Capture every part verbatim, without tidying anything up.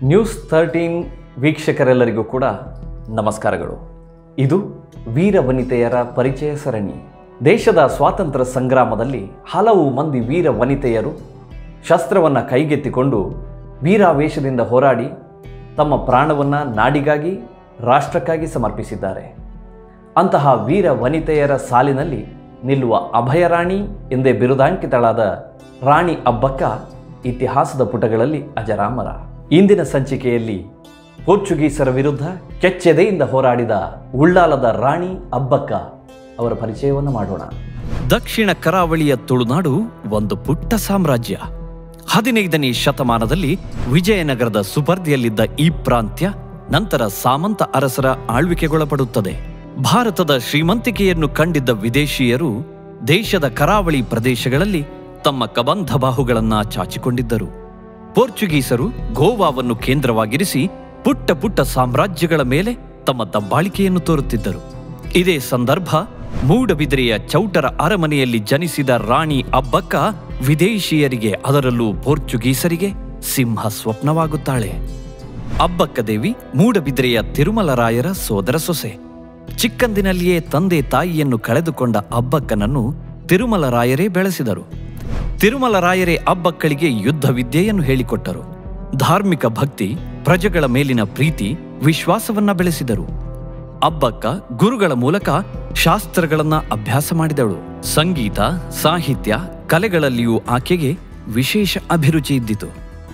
News thirteen ವೀಕ್ಷಕರೆಲ್ಲರಿಗೂ ಕೂಡ ನಮಸ್ಕಾರಗಳು. ಇದು ವೀರ ವನಿತೆಯರ ಪರಿಚಯ ಸರಣಿ. ದೇಶದ ಸ್ವಾತಂತ್ರ್ಯ ಸಂಗ್ರಾಮದಲ್ಲಿ ಹಲವು ಮಂದಿ ವೀರ ವನಿತೆಯರು ಶಸ್ತ್ರವನ್ನು ಕೈಗೆತ್ತಿಕೊಂಡು ವೀರಾವೇಶದಿಂದ ಹೋರಾಡಿ ತಮ್ಮ ಪ್ರಾಣವನ್ನು ನಾಡಿಗಾಗಿ ರಾಷ್ಟ್ರಕ್ಕಾಗಿ ಸಮರ್ಪಿಸಿದ್ದಾರೆ. ಅಂತಹ ವೀರ ವನಿತೆಯರ ಸಾಲಿನಲ್ಲಿ ನಿಲ್ಲುವ ಅಭಯರಾಣಿ ಎಂದೇ ಬಿರುದಾಂಕಿತಳಾದ ರಾಣಿ ಅಬ್ಬಕ್ಕ ಇತಿಹಾಸದ ಪುಟಗಳಲ್ಲಿ ಅಜರಾಮರ. ಇಂದಿನ ಸಂಚಿಕೆಯಲ್ಲಿ ಪೋರ್ಚುಗೀಸರ ವಿರುದ್ಧ ಕೆಚ್ಚೆದೆಯಿಂದ ಹೋರಾಡಿದ ಉಳ್ಳಾಲದ ರಾಣಿ ಅಬ್ಬಕ್ಕ ಅವರ ಪರಿಚಯವನ್ನು ಮಾಡೋಣ. ದಕ್ಷಿಣ ಕರಾವಳಿಯ ತುಳುನಾಡು ಒಂದು ಪುಟ್ಟ ಸಾಮ್ರಾಜ್ಯ. ಹದಿನೈದನೇ ಶತಮಾನದಲ್ಲಿ ವಿಜಯನಗರದ ಸುಪರ್ದಿಯಲ್ಲಿದ್ದ ಈ ಪ್ರಾಂತ್ಯ ನಂತರ ಸಾಮಂತ ಅರಸರ ಆಳ್ವಿಕೆಗೊಳಪಡುತ್ತದೆ. ಭಾರತದ ಶ್ರೀಮಂತಿಕೆಯನ್ನು ಕಂಡಿದ್ದ ವಿದೇಶೀಯರು ದೇಶದ ಕರಾವಳಿ ಪ್ರದೇಶಗಳಲ್ಲಿ ತಮ್ಮ ಕಬಂಧ ಬಾಹುಗಳನ್ನ ಚಾಚಿಕೊಂಡಿದ್ದರು. ಪೋರ್ಚುಗೀಸರು ಗೋವಾವನ್ನು ಕೇಂದ್ರವಾಗಿರಿಸಿ ಪುಟ್ಟ ಪುಟ್ಟ ಸಾಮ್ರಾಜ್ಯಗಳ ಮೇಲೆ ತಮ್ಮ ದಬ್ಬಾಳಿಕೆಯನ್ನು ತೋರುತ್ತಿದ್ದರು. ಇದೇ ಸಂದರ್ಭ ಮೂಡಬಿದಿರೆಯ ಚೌಟರ ಅರಮನೆಯಲ್ಲಿ ಜನಿಸಿದ ರಾಣಿ ಅಬ್ಬಕ್ಕ ವಿದೇಶೀಯರಿಗೆ, ಅದರಲ್ಲೂ ಪೋರ್ಚುಗೀಸರಿಗೆ ಸಿಂಹ ಸ್ವಪ್ನವಾಗುತ್ತಾಳೆ. ಅಬ್ಬಕ್ಕ ದೇವಿ ಮೂಡಬಿದಿರೆಯ ತಿರುಮಲರಾಯರ ಸೋದರ ಸೊಸೆ. ಚಿಕ್ಕಂದಿನಲ್ಲಿಯೇ ತಂದೆ ತಾಯಿಯನ್ನು ಕಳೆದುಕೊಂಡ ಅಬ್ಬಕ್ಕನನ್ನು ತಿರುಮಲರಾಯರೇ ಬೆಳೆಸಿದರು. ತಿರುಮಲರಾಯರೇ ಅಬ್ಬಕ್ಕಳಿಗೆ ಯುದ್ಧ ವಿದ್ಯೆಯನ್ನು ಹೇಳಿಕೊಟ್ಟರು. ಧಾರ್ಮಿಕ ಭಕ್ತಿ, ಪ್ರಜೆಗಳ ಮೇಲಿನ ಪ್ರೀತಿ, ವಿಶ್ವಾಸವನ್ನ ಬೆಳೆಸಿದರು. ಅಬ್ಬಕ್ಕ ಗುರುಗಳ ಮೂಲಕ ಶಾಸ್ತ್ರಗಳನ್ನ ಅಭ್ಯಾಸ ಮಾಡಿದಳು. ಸಂಗೀತ, ಸಾಹಿತ್ಯ, ಕಲೆಗಳಲ್ಲಿಯೂ ಆಕೆಗೆ ವಿಶೇಷ ಅಭಿರುಚಿ ಇದ್ದಿತು.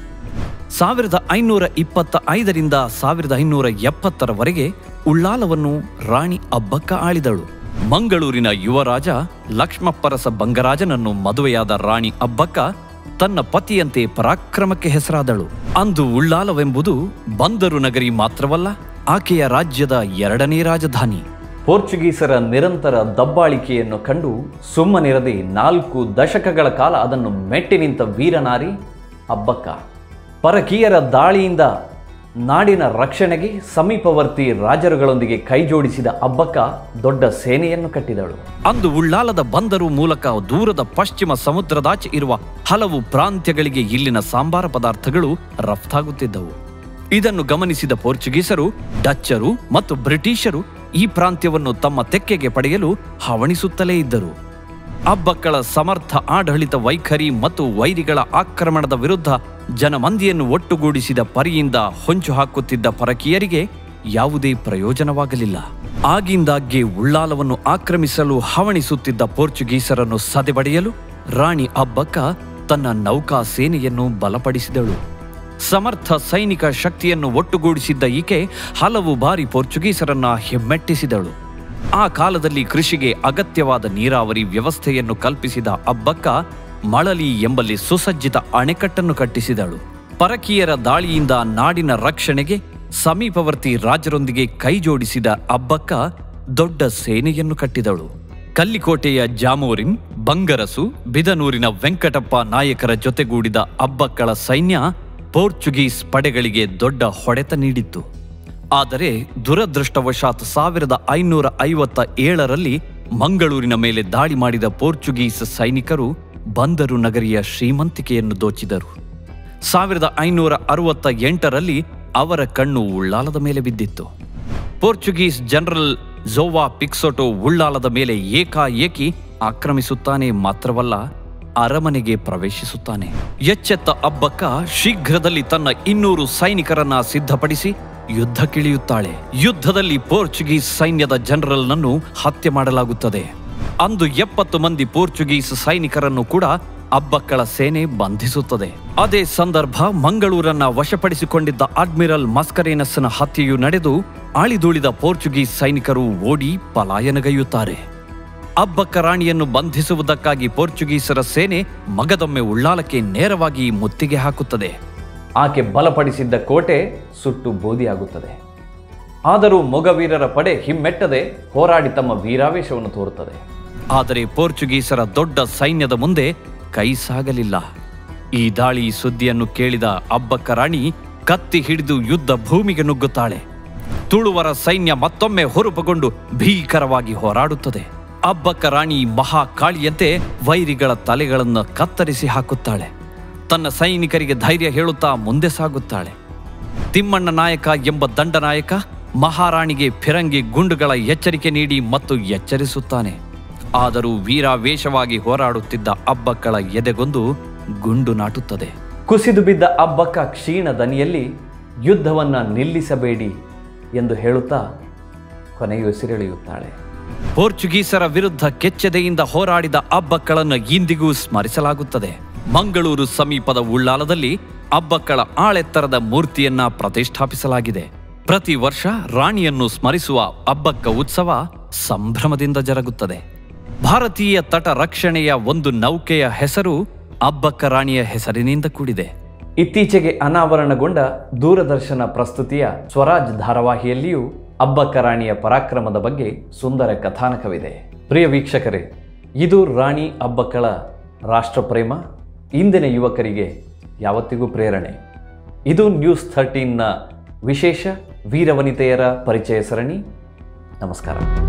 ಸಾವಿರದ ಐನೂರ ಇಪ್ಪತ್ತ ಐದರಿಂದ ಸಾವಿರದ ಐನೂರ ಎಪ್ಪತ್ತರವರೆಗೆ ಉಳ್ಳಾಲವನ್ನು ರಾಣಿ ಅಬ್ಬಕ್ಕ ಆಳಿದಳು. ಮಂಗಳೂರಿನ ಯುವರಾಜ ಲಕ್ಷ್ಮಪ್ಪರಸ ಬಂಗರಾಜನನ್ನು ಮದುವೆಯಾದ ರಾಣಿ ಅಬ್ಬಕ್ಕ ತನ್ನ ಪತಿಯಂತೆ ಪರಾಕ್ರಮಕ್ಕೆ ಹೆಸರಾದಳು. ಅಂದು ಉಳ್ಳಾಲವೆಂಬುದು ಬಂದರು ನಗರಿ ಮಾತ್ರವಲ್ಲ, ಆಕೆಯ ರಾಜ್ಯದ ಎರಡನೇ ರಾಜಧಾನಿ. ಪೋರ್ಚುಗೀಸರ ನಿರಂತರ ದಬ್ಬಾಳಿಕೆಯನ್ನು ಕಂಡು ಸುಮ್ಮನಿರದೆ ನಾಲ್ಕು ದಶಕಗಳ ಕಾಲ ಅದನ್ನು ಮೆಟ್ಟಿ ನಿಂತ ವೀರನಾರಿ ಅಬ್ಬಕ್ಕ. ಪರಕೀಯರ ದಾಳಿಯಿಂದ ನಾಡಿನ ರಕ್ಷಣೆಗೆ ಸಮೀಪವರ್ತಿ ರಾಜರುಗಳೊಂದಿಗೆ ಕೈಜೋಡಿಸಿದ ಅಬ್ಬಕ್ಕ ದೊಡ್ಡ ಸೇನೆಯನ್ನು ಕಟ್ಟಿದಳು. ಅಂದು ಉಳ್ಳಾಲದ ಬಂದರು ಮೂಲಕ ದೂರದ ಪಶ್ಚಿಮ ಸಮುದ್ರದಾಚೆ ಇರುವ ಹಲವು ಪ್ರಾಂತ್ಯಗಳಿಗೆ ಇಲ್ಲಿನ ಸಾಂಬಾರ ಪದಾರ್ಥಗಳು ರಫ್ತಾಗುತ್ತಿದ್ದವು. ಇದನ್ನು ಗಮನಿಸಿದ ಪೋರ್ಚುಗೀಸರು, ಡಚ್ಚರು ಮತ್ತು ಬ್ರಿಟಿಷರು ಈ ಪ್ರಾಂತ್ಯವನ್ನು ತಮ್ಮ ತೆಕ್ಕೆಗೆ ಪಡೆಯಲು ಹವಣಿಸುತ್ತಲೇ ಇದ್ದರು. ಅಬ್ಬಕ್ಕಳ ಸಮರ್ಥ ಆಡಳಿತ ವೈಖರಿ ಮತ್ತು ವೈರಿಗಳ ಆಕ್ರಮಣದ ವಿರುದ್ಧ ಜನಮಂದಿಯನ್ನು ಒಟ್ಟುಗೂಡಿಸಿದ ಪರಿಯಿಂದ ಹೊಂಚು ಹಾಕುತ್ತಿದ್ದ ಪರಕೀಯರಿಗೆ ಯಾವುದೇ ಪ್ರಯೋಜನವಾಗಲಿಲ್ಲ. ಆಗಿಂದಾಗ್ಗೆ ಉಳ್ಳಾಲವನ್ನು ಆಕ್ರಮಿಸಲು ಹವಣಿಸುತ್ತಿದ್ದ ಪೋರ್ಚುಗೀಸರನ್ನು ಸದೆಬಡೆಯಲು ರಾಣಿ ಅಬ್ಬಕ್ಕ ತನ್ನ ನೌಕಾ ಸೇನೆಯನ್ನು ಬಲಪಡಿಸಿದಳು. ಸಮರ್ಥ ಸೈನಿಕ ಶಕ್ತಿಯನ್ನು ಒಟ್ಟುಗೂಡಿಸಿದ್ದ ಈಕೆ ಹಲವು ಬಾರಿ ಪೋರ್ಚುಗೀಸರನ್ನ ಹಿಮ್ಮೆಟ್ಟಿಸಿದಳು. ಆ ಕಾಲದಲ್ಲಿ ಕೃಷಿಗೆ ಅಗತ್ಯವಾದ ನೀರಾವರಿ ವ್ಯವಸ್ಥೆಯನ್ನು ಕಲ್ಪಿಸಿದ ಅಬ್ಬಕ್ಕ ಮಳಲಿ ಎಂಬಲ್ಲಿ ಸುಸಜ್ಜಿತ ಅಣೆಕಟ್ಟನ್ನು ಕಟ್ಟಿಸಿದಳು. ಪರಕೀಯರ ದಾಳಿಯಿಂದ ನಾಡಿನ ರಕ್ಷಣೆಗೆ ಸಮೀಪವರ್ತಿ ರಾಜರೊಂದಿಗೆ ಕೈಜೋಡಿಸಿದ ಅಬ್ಬಕ್ಕ ದೊಡ್ಡ ಸೇನೆಯನ್ನು ಕಟ್ಟಿದಳು. ಕಲ್ಲಿಕೋಟೆಯ ಜಾಮೋರಿನ್, ಬಂಗರಸು, ಬಿದನೂರಿನ ವೆಂಕಟಪ್ಪ ನಾಯಕರ ಜೊತೆಗೂಡಿದ ಅಬ್ಬಕ್ಕಳ ಸೈನ್ಯ ಪೋರ್ಚುಗೀಸ್ ಪಡೆಗಳಿಗೆ ದೊಡ್ಡ ಹೊಡೆತ ನೀಡಿತ್ತು. ಆದರೆ ದುರದೃಷ್ಟವಶಾತ್ ಸಾವಿರದ ಐನೂರ ಐವತ್ತ ಏಳರಲ್ಲಿ ಮಂಗಳೂರಿನ ಮೇಲೆ ದಾಳಿ ಮಾಡಿದ ಪೋರ್ಚುಗೀಸ್ ಸೈನಿಕರು ಬಂದರು ನಗರಿಯ ಶ್ರೀಮಂತಿಕೆಯನ್ನು ದೋಚಿದರು. ಸಾವಿರದ ಐನೂರ ಅರವತ್ತ ಎಂಟರಲ್ಲಿ ಅವರ ಕಣ್ಣು ಉಳ್ಳಾಲದ ಮೇಲೆ ಬಿದ್ದಿತ್ತು. ಪೋರ್ಚುಗೀಸ್ ಜನರಲ್ ಜೋವಾ ಪಿಕ್ಸೋಟೋ ಉಳ್ಳಾಲದ ಮೇಲೆ ಏಕಾಏಕಿ ಆಕ್ರಮಿಸುತ್ತಾನೆ ಮಾತ್ರವಲ್ಲ, ಅರಮನೆಗೆ ಪ್ರವೇಶಿಸುತ್ತಾನೆ. ಎಚ್ಚೆತ್ತ ಅಬ್ಬಕ್ಕ ಶೀಘ್ರದಲ್ಲಿ ತನ್ನ ಇನ್ನೂರು ಸೈನಿಕರನ್ನ ಸಿದ್ಧಪಡಿಸಿ ಯುದ್ಧಕ್ಕಿಳಿಯುತ್ತಾಳೆ. ಯುದ್ಧದಲ್ಲಿ ಪೋರ್ಚುಗೀಸ್ ಸೈನ್ಯದ ಜನರಲ್ನನ್ನು ಹತ್ಯೆ ಮಾಡಲಾಗುತ್ತದೆ. ಅಂದು ಎಪ್ಪತ್ತು ಮಂದಿ ಪೋರ್ಚುಗೀಸ್ ಸೈನಿಕರನ್ನು ಕೂಡ ಅಬ್ಬಕ್ಕಳ ಸೇನೆ ಬಂಧಿಸುತ್ತದೆ. ಅದೇ ಸಂದರ್ಭ ಮಂಗಳೂರನ್ನ ವಶಪಡಿಸಿಕೊಂಡಿದ್ದ ಅಡ್ಮಿರಲ್ ಮಸ್ಕರೇನಸ್ನ ಹತ್ಯೆಯು ನಡೆದು ಆಳಿದುಳಿದ ಪೋರ್ಚುಗೀಸ್ ಸೈನಿಕರು ಓಡಿ ಪಲಾಯನಗೈಯುತ್ತಾರೆ. ಅಬ್ಬಕ್ಕ ರಾಣಿಯನ್ನು ಬಂಧಿಸುವುದಕ್ಕಾಗಿ ಪೋರ್ಚುಗೀಸರ ಸೇನೆ ಮಗದೊಮ್ಮೆ ಉಳ್ಳಾಲಕ್ಕೆ ನೇರವಾಗಿ ಮುತ್ತಿಗೆ ಹಾಕುತ್ತದೆ. ಆಕೆ ಬಲಪಡಿಸಿದ್ದ ಕೋಟೆ ಸುಟ್ಟು ಬೂದಿಯಾಗುತ್ತದೆ. ಆದರೂ ಮೊಗವೀರರ ಪಡೆ ಹಿಮ್ಮೆಟ್ಟದೆ ಹೋರಾಡಿ ತಮ್ಮ ವೀರಾವೇಶವನ್ನು ತೋರುತ್ತದೆ. ಆದರೆ ಪೋರ್ಚುಗೀಸರ ದೊಡ್ಡ ಸೈನ್ಯದ ಮುಂದೆ ಕೈ ಸಾಗಲಿಲ್ಲ. ಈ ದಾಳಿ ಸುದ್ದಿಯನ್ನು ಕೇಳಿದ ಅಬ್ಬಕ್ಕ ರಾಣಿ ಕತ್ತಿ ಹಿಡಿದು ಯುದ್ಧ ಭೂಮಿಗೆ ನುಗ್ಗುತ್ತಾಳೆ. ತುಳುವರ ಸೈನ್ಯ ಮತ್ತೊಮ್ಮೆ ಹೊರಪುಗೊಂಡು ಭೀಕರವಾಗಿ ಹೋರಾಡುತ್ತದೆ. ಅಬ್ಬಕ್ಕ ರಾಣಿ ಮಹಾಕಾಳಿಯಂತೆ ವೈರಿಗಳ ತಲೆಗಳನ್ನು ಕತ್ತರಿಸಿ ಹಾಕುತ್ತಾಳೆ. ತನ್ನ ಸೈನಿಕರಿಗೆ ಧೈರ್ಯ ಹೇಳುತ್ತಾ ಮುಂದೆ ಸಾಗುತ್ತಾಳೆ. ತಿಮ್ಮಣ್ಣ ನಾಯಕ ಎಂಬ ದಂಡನಾಯಕ ಮಹಾರಾಣಿಗೆ ಫಿರಂಗಿ ಗುಂಡುಗಳ ಎಚ್ಚರಿಕೆ ನೀಡಿ ಮತ್ತು ಎಚ್ಚರಿಸುತ್ತಾನೆ. ಆದರೂ ವೀರಾವೇಶವಾಗಿ ಹೋರಾಡುತ್ತಿದ್ದ ಅಬ್ಬಕ್ಕಳ ಎದೆಗೊಂದು ಗುಂಡು ನಾಟುತ್ತದೆ. ಕುಸಿದು ಬಿದ್ದ ಅಬ್ಬಕ್ಕ ಕ್ಷೀಣ ದನಿಯಲ್ಲಿ ಯುದ್ಧವನ್ನ ನಿಲ್ಲಿಸಬೇಡಿ ಎಂದು ಹೇಳುತ್ತಾ ಕೊನೆಯುಸಿರೆಳೆಯುತ್ತಾಳೆ. ಪೋರ್ಚುಗೀಸರ ವಿರುದ್ಧ ಕೆಚ್ಚೆದೆಯಿಂದ ಹೋರಾಡಿದ ಅಬ್ಬಕ್ಕಳನ್ನು ಇಂದಿಗೂ ಸ್ಮರಿಸಲಾಗುತ್ತದೆ. ಮಂಗಳೂರು ಸಮೀಪದ ಉಳ್ಳಾಲದಲ್ಲಿ ಅಬ್ಬಕ್ಕಳ ಆಳೆತ್ತರದ ಮೂರ್ತಿಯನ್ನ ಪ್ರತಿಷ್ಠಾಪಿಸಲಾಗಿದೆ. ಪ್ರತಿ ವರ್ಷ ರಾಣಿಯನ್ನು ಸ್ಮರಿಸುವ ಅಬ್ಬಕ್ಕ ಉತ್ಸವ ಸಂಭ್ರಮದಿಂದ ಜರುಗುತ್ತದೆ. ಭಾರತೀಯ ತಟ ರಕ್ಷಣೆಯ ಒಂದು ನೌಕೆಯ ಹೆಸರು ಅಬ್ಬಕ್ಕ ರಾಣಿಯ ಹೆಸರಿನಿಂದ ಕೂಡಿದೆ. ಇತ್ತೀಚೆಗೆ ಅನಾವರಣಗೊಂಡ ದೂರದರ್ಶನ ಪ್ರಸ್ತುತಿಯ ಸ್ವರಾಜ್ ಧಾರಾವಾಹಿಯಲ್ಲಿಯೂ ಅಬ್ಬಕ್ಕ ರಾಣಿಯ ಪರಾಕ್ರಮದ ಬಗ್ಗೆ ಸುಂದರ ಕಥಾನಕವಿದೆ. ಪ್ರಿಯ ವೀಕ್ಷಕರೇ, ಇದು ರಾಣಿ ಅಬ್ಬಕ್ಕಳ ರಾಷ್ಟ್ರಪ್ರೇಮ ಇಂದಿನ ಯುವಕರಿಗೆ ಯಾವತ್ತಿಗೂ ಪ್ರೇರಣೆ. ಇದು ನ್ಯೂಸ್ ಥರ್ಟೀನ್ನ ವಿಶೇಷ ವೀರವನಿತೆಯರ ಪರಿಚಯ ಸರಣಿ. ನಮಸ್ಕಾರ.